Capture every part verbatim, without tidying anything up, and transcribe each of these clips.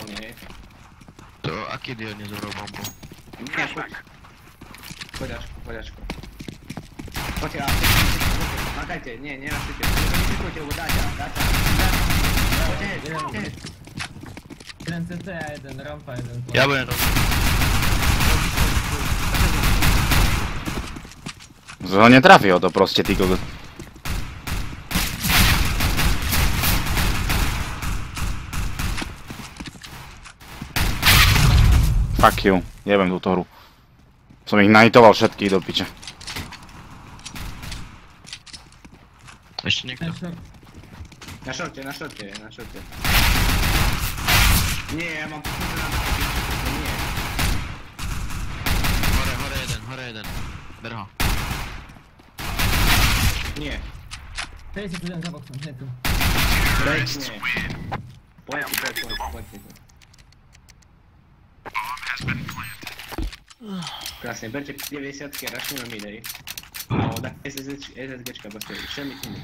hlavne, hej. To aký diel nezobral bombu? Nie, poď. Poďačko, poďačko. Poďte, a makajte, nie, nenaštujte. Nenaštujte, lebo dáťa, dáťa. Poďte, poďte. Jeden cé té a jeden rampa, jeden plat. Ja budem robiť. Ho netrafil to proste, ty kokos. Fuck you, jebem túto hru. Som ich nahitoval všetkých do piče. Ešte niekto? Na šorte, na šorte, na šorte. Nie, ja mám pokúšať na nie. Hore, hore jeden, hore jeden. Ber ho. Nie. päťdesiat jeden za boxom, hneď tu. Poď, nie. Poď, poď, poď, poď, poď. Krásne, berte deväťdesiatky a rašníme midej. No, tak SSGčka proste, všemi tými.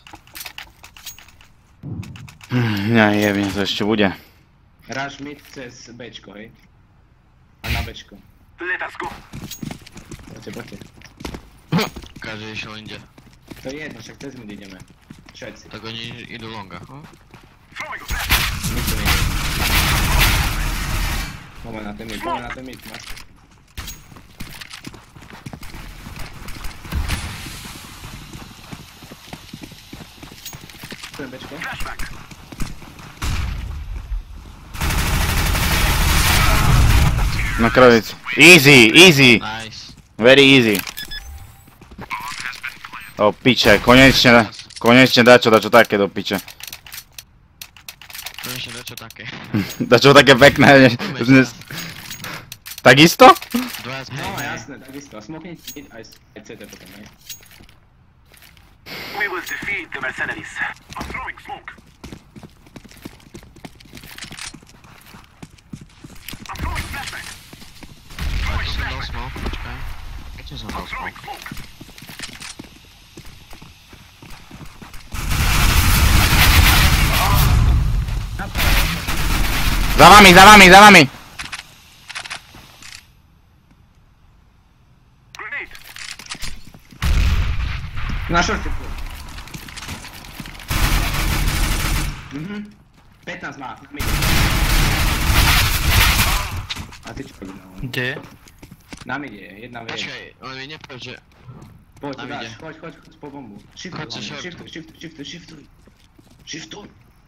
Ja jebne, to ešte bude. Rush mid cez Bčko, hej. A na Bčko. Poďte, poďte. Každý išiel inde. To je jedno, však cez mid ideme. Všetci. Tak oni idú longa. Nikto nejde. Poďme na ten mid, poďme na ten mid, máš. To je Bčko. Na kravici. Easy, easy. Nice. Very easy. O piče, konečne, konečne dačo, dačo také do piče. Konečne dačo také. Dačo také pekné. Takisto? Dvaja No jasné, takisto. A smoknite mid aj cé té potom, hej. We will defeat the mercenaries. I'm throwing smoke. I'm throwing flashbang. Keď som dal smoke, počkaj. Keď som dal Throwing smoke. smoke. Za vami, za vami, za vami. Grenade. Na šorte pôj. Mhm. pätnásť má, na mid. A ty čo robíš? Kde? Na mid je, jedna vie. Počkaj, on mi nepovedal, že... Poď, na tu dáš, mide. choď, choď, choď po bombu. Shiftuj, Choď sa hlavne, shortu. shiftuj, shiftuj, shiftuj, shiftuj. Shiftuj.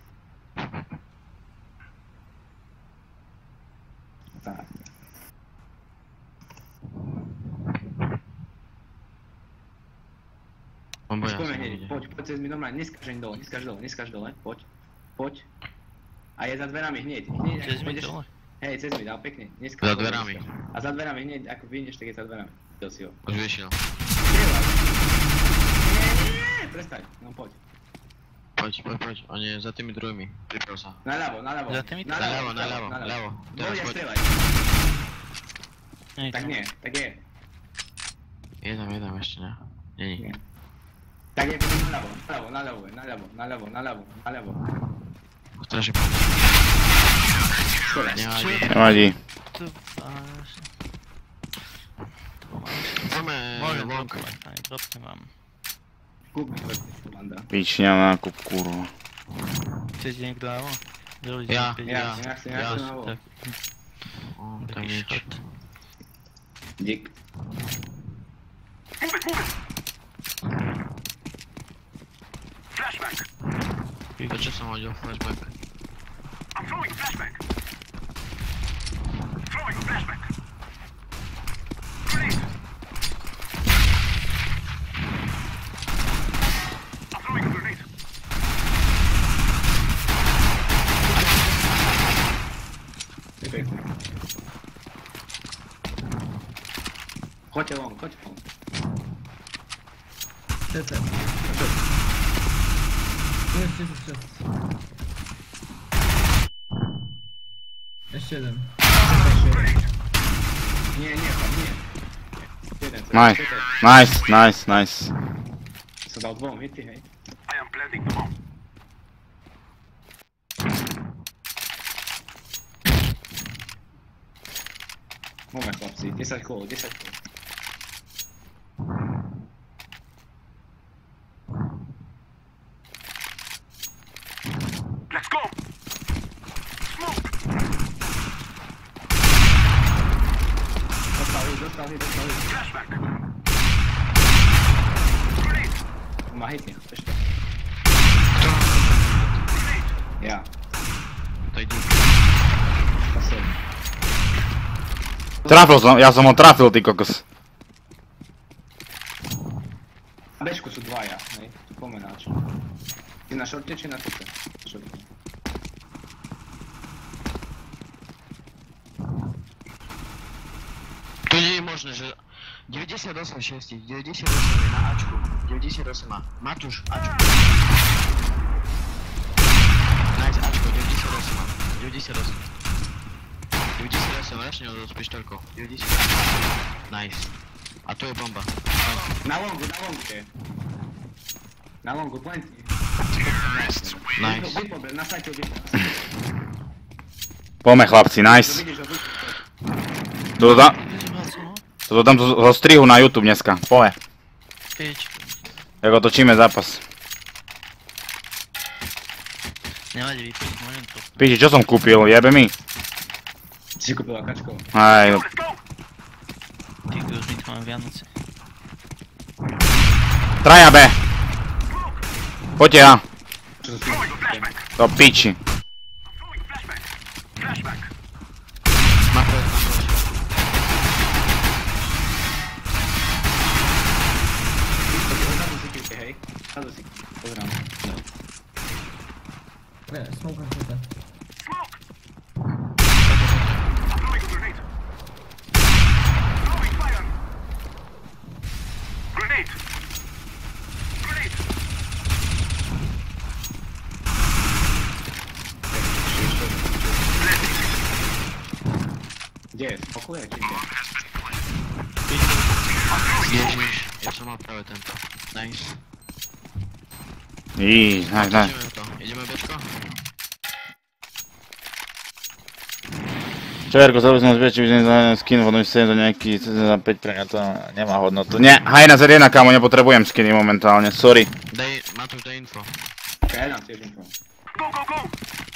Tak. On boja Poďme sa hneď, ide. poď, poď cez mi normálne, neskážeň dole, neskáž dole, neskáž dole, poď. Poď. A je za dverami hneď, hneď, Cez ako mi pôjdeš... dole? Hej, cez mi, dal pekne, neskáž Za dole, dverami. neskáž. A za dverami hneď, ako vyjdeš, tak je za dverami. Videl si ho. Už vyšiel. Strieľaj. Nie, nie, nie, prestaň, no poď. Poď, poď, poď. On je za tými druhými. Priprav sa. Naľavo, naľavo. Za tými- Naľavo, naľavo, naľavo. Teraz Dobre, poď. strieľaj. Nie, Tak nie, tak je. Jedem, jedem ešte, ne? Není. Nie. Tak je, poďme naľavo, naľavo, naľavo, naľavo, naľavo, naľavo, naľavo. Strašne poď. Škoda. Nevadí. Nevadí. tu máš... Tu máš... Poďme Môžem long. dropovať, aj dropne mám. Kúp mi vrtný, komanda. Pičňa nákup, kurva. Chceš niekto ávo? Ja, Ja, ja chcem, ja chcem na vol. Tak, O, tam taký nič. šot. Dík. Move it, move it. Flashbang. Prečo som hodil flashback? I'm throwing a flashbang. Throwing a flashbang. Grenade. I'm throwing a grenade. Je pekné. Choďte von, choďte von. cé té. Tu jest šesť šesť. Ešte jeden. Nie, nie, tam nie. Jeden, co- Nice, co to? nice, nice, nice. Som dal dvom hity, hej. I am planting the bomb. Moment chlapci, desať kôl, desať kôl. Let's go. Smoke. Dostal hit, dostal hit, dostal hit. Flashback. Grenade. Má hitne, ešte. Ja. To ide. Zase. Trafil som, ja som ho trafil, ty kokos. Na Bčku sú dvaja, hej, tu pomenáč. Ty na šorte či na šorte? Na šorte. To nie je možné, že... deväťdesiatosem šesť, deväťdesiatosem je na Ačku. deväťdesiatosem má. Matúš, Ačku. Nice, Ačko, deväťdesiatosem má. deväťdesiatosem. deväťdesiatosem, rašne ho s pištorkou. deväťdesiatosem. Nice. A to je bomba. Na longu, na longu je. Na longu, plenty. Nice. Vypobre, na sajte odješť. Poďme chlapci, nice. Vidíš ho vypobre. Toto dám, toto dám zo strihu na YouTube dneska, poďme. Pič. Ako točíme zápas. Nevadí vypiť, môžem to. Píči, čo som kúpil, jebe mi? Si kúpil akačko. Aj, Let's go. Ty už mi to mám Vianoce. traja B. Poďte A. Čo to Throwing a flashback. Do piči. Throwing flashback. Flashback. Mapę na proszę. Zadu si kývte, hej. Zadu si kývte, pozrám. Nie, smoker tutaj. Smoke. I'm throwing a grenade. Throwing fire. Grenade. Grenade. Gdzie jest? Pokój czy gdzie? Jeździsz, ja sam mam prawie tempo. Nice. I, tak, tak. Jedziemy to. Jedziemy beczko? Čerko, zrobił z nas wiecie, widzę za skin, potem sobie za nejaký za päť premia, to nemá hodnotu. Nie, haj na zet jeden, kámo, nepotrebujem skiny momentálne, sorry. Daj, Matusz, daj info. Okej, ja dam tiež info. Go, go, go.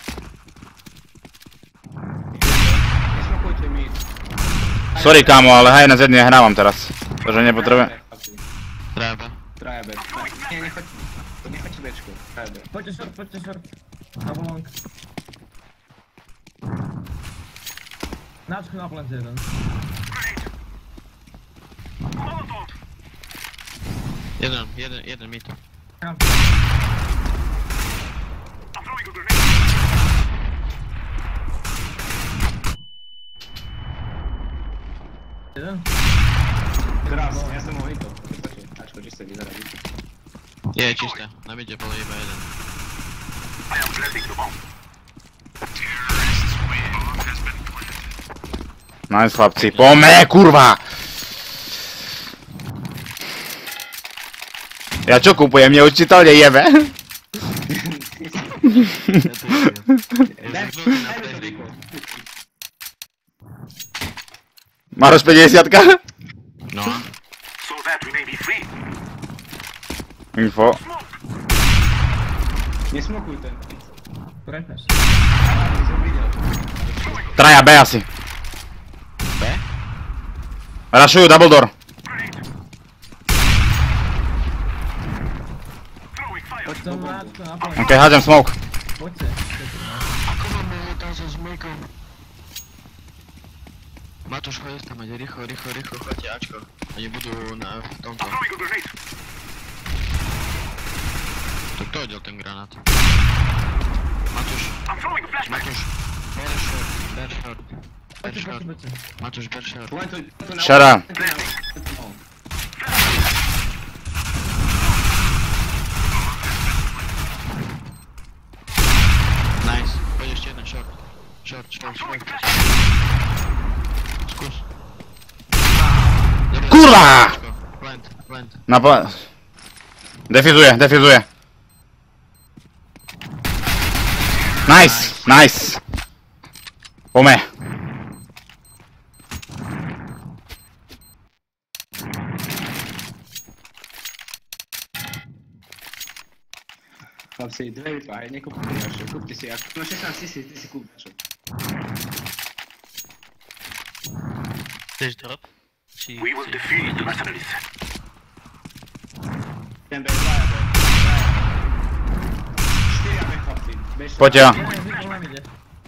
Nesmokujte mi. Sorry, kámo, ale haj na zet nehrávam teraz. Takže nepotrebujem. Treba. Traja B. Nie, nechoď. Nechoďte Bčku. Traja B. Poďte short, poďte short. Albo long. Naczku na plant jeden. Grenade. Molotov. Jeden, jeden, jeden mit. Ramp. I'm throwing a grenade. Jeden. Teraz, ja som mohol to. Ačko, čiste vyzerali. Je, čisté. Na midzie bolo iba jeden. I am planting the bomb. Nice, chlapci, poďme, kurva! Ja čo kúpujem, mne učiteľ nejebe? Daj, daj mi to vyko. Maroš päťdesiatka? No. So that we may be free. Info. Smoke. Nesmokuj ten. Prepneš. Ja som videl. Traja B asi. B? Rašujú double door. Grenade. Throwing fire. Poď To do má bombu. naczku na plant. Okej, hádzam smoke. Poďte. Ako máme tam so zmojkou? Matuš, chodź tam, ide rýchlo, rýchlo, rýchlo, chodźte Ačko. Oni budú na, v tomto. I'm throwing a grenade. To kto hodil ten granát? Matuš, I'm throwing a flashback. Matuš, ber short, ber short, ber Poďte, short. poďte, poďte. Matuš, ber short. Plantuj, plantuj na Shut up. No. Nice, poď ešte jeden short. Short, short, short. Skús. Dobre, Kurva! Ačko, plant, plant. Na pla... Defizuje, defizuje. Nice, nice. Poďme. Si dve vypá, hej, nekúpte si ďalšie, kúpte si, ak no šestnásť tisíc, ty si kúp ďalšie. Chceš drop? Či... We will defeat the mercenaries. Ten B, dva B. štyri B chlapci. Poďte ja. Jeden vypol nám ide.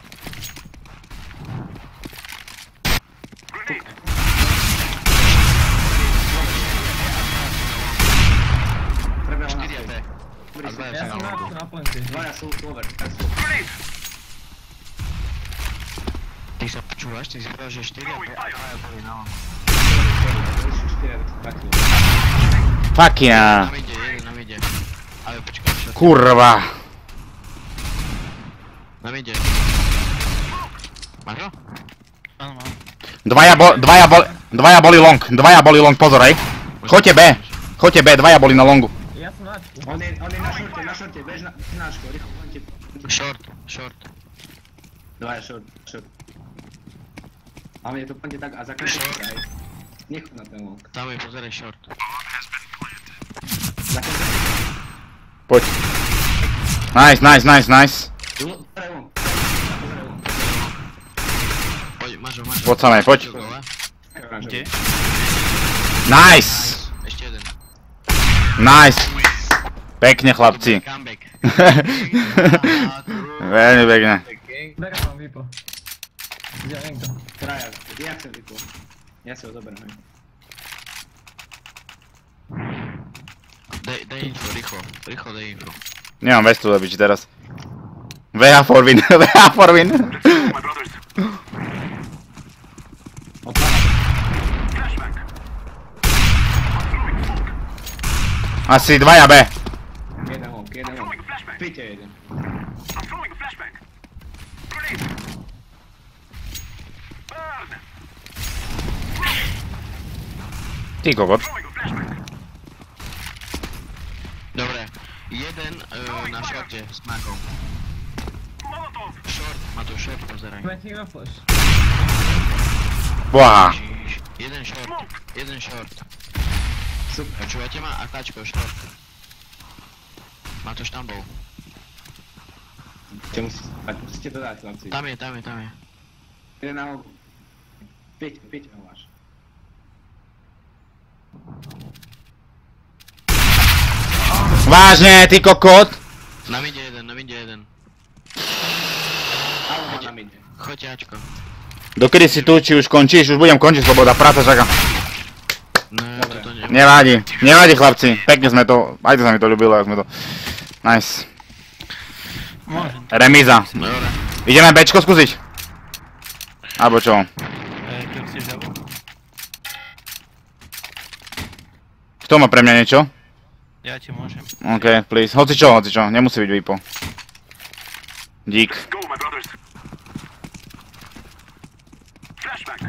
Prebehol na štyri a B. Dobrý A si. dva Ja som na, na plenty. Dvaja sú over, tak sú. Grenade! Ty sa počúvaš, ty si povedal, že štyri a B a dva boli na longu. Sorry, sorry, štyri A B, tak sú. Fuck ja. Nám ide, jeden nám ide. Ale počkaj, čo? Kurva. Nám ide. Máš ho? Áno, mám. Dvaja, bo, dvaja, bol, dvaja boli long, dvaja boli long, pozor, hej. Choďte B, choďte B, dvaja boli na longu. Ja som na Ačku. On je, on je na šorte, na šorte, bež na, bež na Ačko, rýchlo, poďte. Short, short. Dvaja šort, šort. A mne to poďte tak a zakončite sa, hej. Nechod na ten long. Tam je, pozeraj short. Zakončite sa. Poď. Nice, nice, nice, nice. Pozeraj long. Pozeraj long. Poď, máš ho, máš ho. Poď samej, poď. Kde? Nice. Ešte jeden. Nice. Pekne, chlapci. Comeback. Veľmi pekne. Berem vám vypol. Ide niekto. Traja, ja chcem vypol. Ja si ho zoberiem, hej. Daj, daj info, rýchlo. Rýchlo daj info. Nemám vestu zabiť teraz. V H for win, V H for win. Let's go, my brothers. Odpáda. Flashback. Asi dvaja B. Jeden long, jeden long. Throwing a flashback. Píte jeden. I'm throwing a flashback. Grenade. Burn. Ty kokot. Throwing a flashback. Dobre. Jeden uh, na shorte s makou. Molotov. Short, má tu short, pozeraj. Twenty go flash. Boha. Ježiš. Jeden short, jeden short. Super. Počúvate ma? Akáčko, short. Má to štambol. Musíte, musíte, musíte to dať, chlapci. Tam je, tam je, tam je. Jeden na logu. Píte, píte ho váš. Vážne, ty kokot. Nám ide jeden, nám ide jeden. Alo má na mine. Choďte Ačko. Dokedy si tu, či už končíš? Už budem končiť, sloboda, práca čaká. Ne, Dobre. toto nie. Nevadí, nevadí chlapci. Pekne sme to, aj to sa mi to ľúbilo, jak sme to. Nice. Môžem. Remíza. Dobre. Ideme Bčko skúsiť? Alebo čo? E, keď si žabu. Kto má pre mňa niečo? Ja ti môžem. OK, please. Hoci čo, hoci čo, nemusí byť výpo. Dík. Let's go, my brothers. Flashback.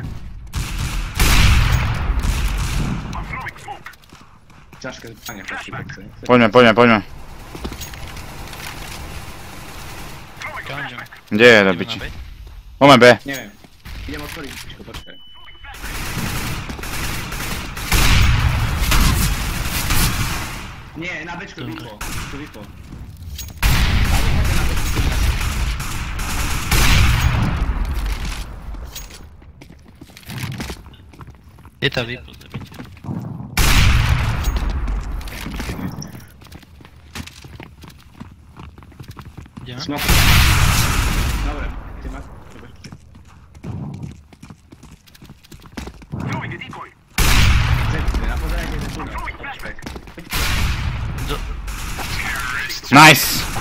I'm throwing smoke. Ťažké zbanie, chlapci, tak chce. Poďme, poďme, poďme. Throwing a Kam ideme? flashback. Kde je, do Ideme piči? na B? Poďme B. Neviem. Idem otvoriť, pičko, počkaj. Nie, na Bčko Dobre. vypo. Tu vypo. Je tam vypol, zabite. Ideme? Smok. Dobre, ty ma... Throwing a decoy. Zepte, a pozerajte ten tunel. Počkaj. Do... Nice.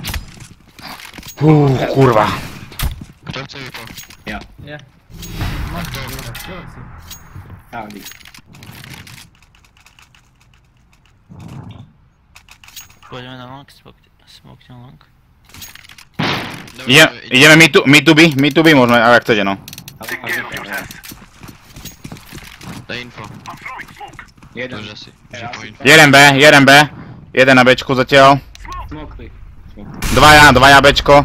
Hú, kurva. Kto chce vypo? Ja. Ja. Máš to, dobre. Dobre si. Ja, dík. Pôjdeme na long, smoke, smoke na long. Dobre, Ide, ideme my tu, my tu by, my tu by možno, ak chcete no. Ale Take ale care of vypo, ja. yourself. Daj info. I'm throwing smoke. Jeden. Už asi. Že Ja, po asi info. Jeden B, jeden B. Jeden na Bčku zatiaľ. Smoke. Smok, ty. Smok. Dvaja, dvaja Bčko.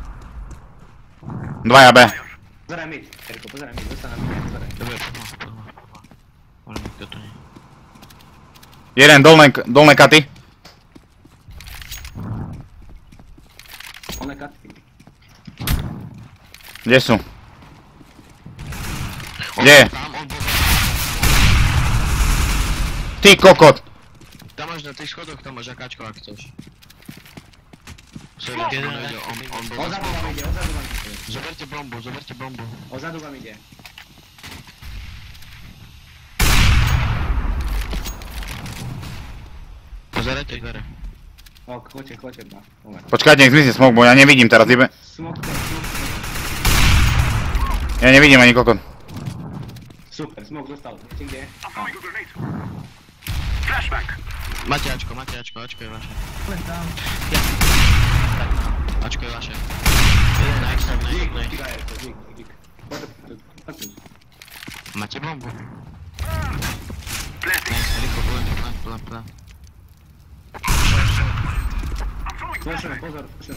Dvaja B. Pozeraj mid, Erko, pozeraj mid, dostan na mid, pozeraj. Dobre, poďme, poďme. Ale nikto tu nie. Jeden dolné, dolné katy. Kde sú? Kde? Tam on bol. Ty kokot! Tam máš na tých schodoch, tam máš akáčko, ak chceš. Sorry, Jeden on, raz on, on bol Ozadu vám ide, ozadu vám ide. Zoberte bombu, zoberte bombu. Ozadu vám ide. Pozerajte dvere. O, choďte, choďte, ba. Moment. Počkajte, nech zmizne smok, bo ja nevidím teraz, ibe. Smok, smok, smok. Ja nevidím ani kokot. Super, smok zostal. Viete kde? I'm throwing a grenade. Flashbang. Máte Ačko, máte Ačko, Ačko je vaše. Poď tam. Ačko je vaše. Nice, nice, Dík, nice. dík, dík, dík, dík. Poďte, poďte, poďte. Máte bombu. Planting. Nice, rýchlo, plán, plán, plán, plán. I'm throwing Flashujem, flashbang. pozor, flashujem.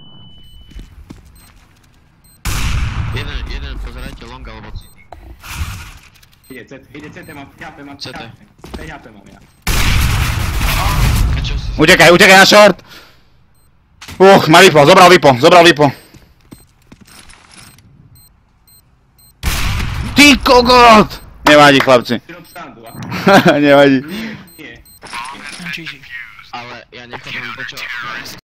Jeden, jeden, pozerajte long alebo C T. Ide C T, ide C T, mám H P, mám C T. päť H P mám ja. A čo si... Utekaj, utekaj na short! Uch, má vypo, zobral vypo, zobral vypo. Ty kokot! Nevadí, chlapci. Ty rob srandu, a? Nevadí. Nie, nie. Ale ja nechápem, prečo...